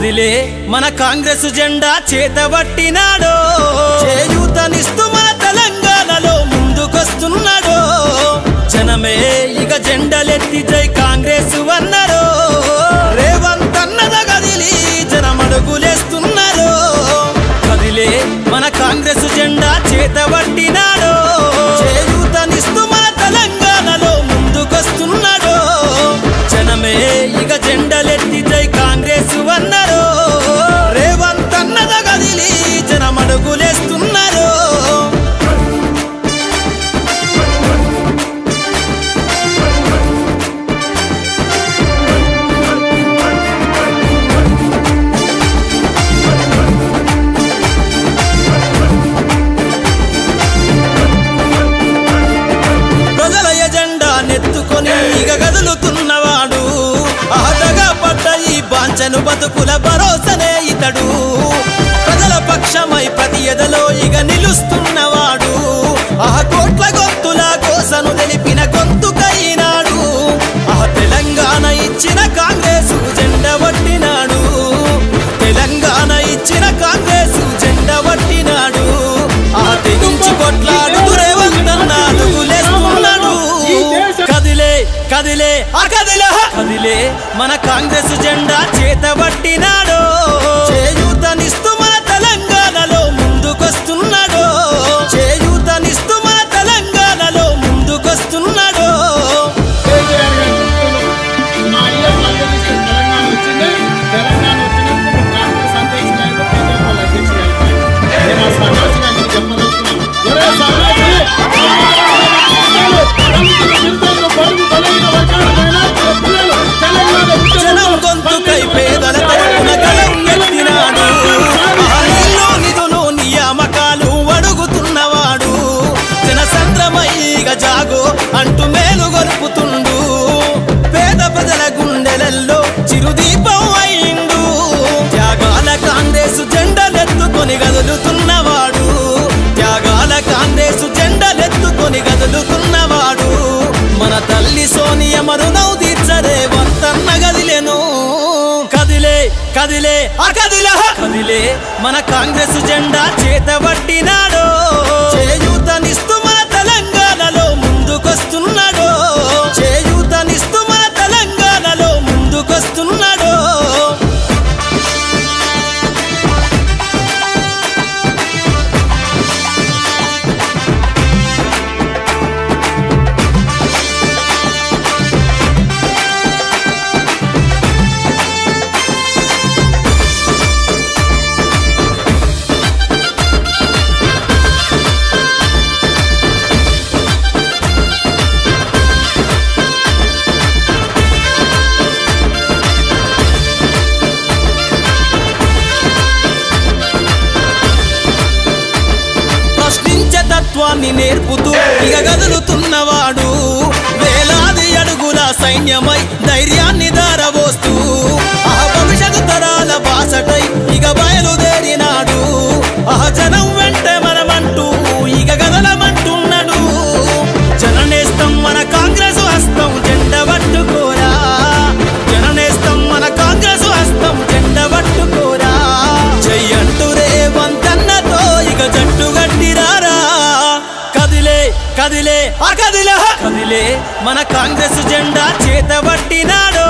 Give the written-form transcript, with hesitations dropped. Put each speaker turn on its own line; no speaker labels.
కదిలే మన కాంగ్రెస్ జెండా చేతబట్టినాడో చేయూతనిస్తూ మన తెలంగాణలో ముందుకొస్తున్నాడో జనమే ఇక జెండలెత్తి జై కాంగ్రెస్ అన్నారో రేవంత్ అన్నద కదిలి జనమడుగులేస్తున్నారో కదిలే మన కాంగ్రెస్ జెండా చేతబట్టినాడో చేయూతనిస్తూ మన తెలంగాణలో ముందుకొస్తున్నాడో జనమే ఇక జెండలెత్తి జై కాంగ్రెస్ అన్నారో రేవంత్ అన్నద కదిలి జనమడుగులేస్తున్నారో ప్రజల ఎజెండా నెత్తుకొని ఇక కదులుతున్నవాడు ఆటగా పడ్డ ఈ బాంచను బతుకుల భరోసనే ఇతడు ప్రజల పక్షమై ప్రతి ఎదలో ఇక నిలుస్తున్నవాడు ఆ కోట్ల గొంతుల కోసను తెలిపిన గొంతుకైనాడు ఆ తెలంగాణ ఇచ్చిన కాంగ్రెసు జెండా పట్టినాడు తెలంగాణ ఇచ్చిన కాంగ్రెసు జెండా పట్టినాడు ఆ తెగించి కొట్లాడుతూ రేవంత్ అన్న అడుగులేస్తున్నాడు కదిలే కదిలే కదిలే మన కాంగ్రెస్ జెండా చేతబట్టినాడో చేయూతనిస్తూ మన తెలంగాణలో ముందుకొస్తున్నాడో చేయూతనిస్తూ మన తెలంగాణలో ముందుకొస్తున్నాడో జనం గొంతుకై పేదల తరపున గలం ఎత్తినాడు ఆలీలో నిధులు నియామకాలు అడుగుతున్నవాడు జనసంద్రమయ్యిగా జాగో అంటూ మేలు గొలుపుతుండు పేద ప్రజల గుండెలల్లో చిరుదీపం అయిండు త్యాగాల కాంగ్రెసు జెండలెత్తుకొని గదులుతున్నవాడు త్యాగాల కాంగ్రెసు జెండలెత్తుకొని గదులుతున్నవాడు మన తల్లి సోనియ మరునౌ తీర్చరే వంతన్న గదిలేను కదిలే కదిలే కదిలే మన కాంగ్రెస్ జెండా చేతబట్టినాడో చేయూతనిస్తూ మన తెలంగాణలో ముందుకొస్తున్నాడో చేయూతనిస్తూ మన తెలంగాణలో ముందుకొస్తున్నాడో తత్వాన్ని నేర్పుతూ ఇక గదులుతున్నవాడు వేలాది అడుగుల సైన్యమై ధైర్యాన్ని దారవోస్తూ ఆ భవిష్యత్తు తరాల బాసటై ఇక బయలుదేరినాడు ఆ జనం వెంటే మనమంటూ ఇక గదలమంటున్నాడు జననేస్తం మన కాంగ్రెసు హస్తం జెండ పట్టుకోరా జననేస్తం మన కాంగ్రెసు హస్తం జెండ పట్టుకోరా జై అంటూ రేవంత్ అన్నతో ఇక జట్టు గట్టిరారా కదిలే కదిలే మన కాంగ్రెస్ జెండా చేతబట్టినాడో